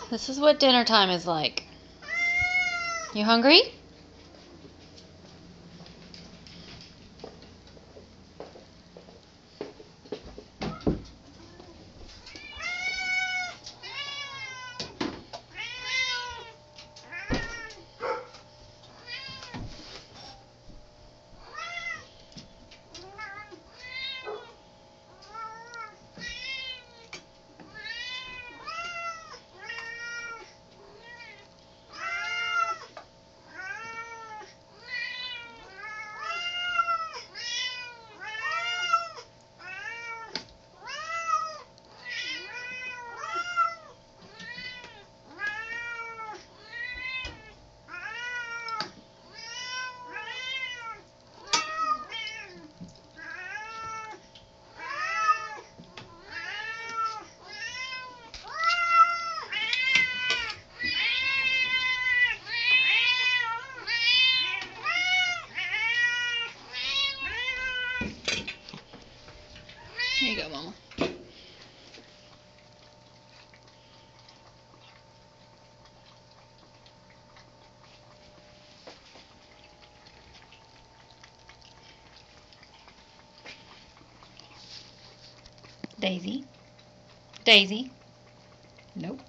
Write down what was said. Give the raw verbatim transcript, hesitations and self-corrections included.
This is what dinner time is like. You hungry? Here you go, Mama. Daisy. Daisy. Nope.